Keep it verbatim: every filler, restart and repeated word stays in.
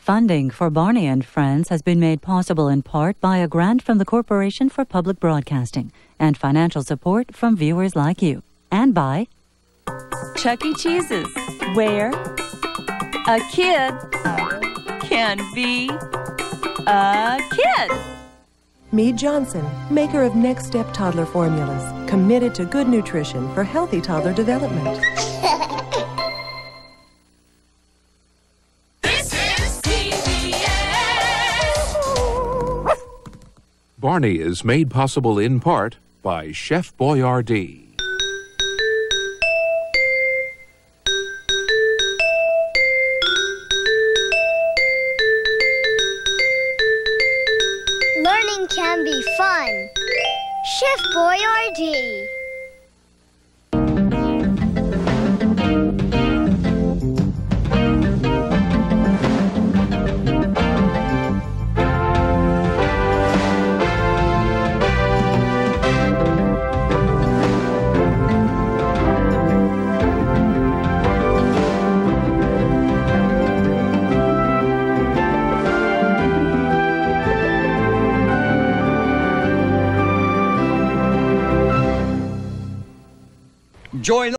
Funding for Barney and Friends has been made possible in part by a grant from the Corporation for Public Broadcasting and financial support from viewers like you. And by Chuck E. Cheese's, where a kid can be a kid. Mead Johnson, maker of Next Step toddler formulas, committed to good nutrition for healthy toddler development. This is P B S. Barney is made possible in part by Chef Boyardee. Learning can be fun. Chef Boyardee. Join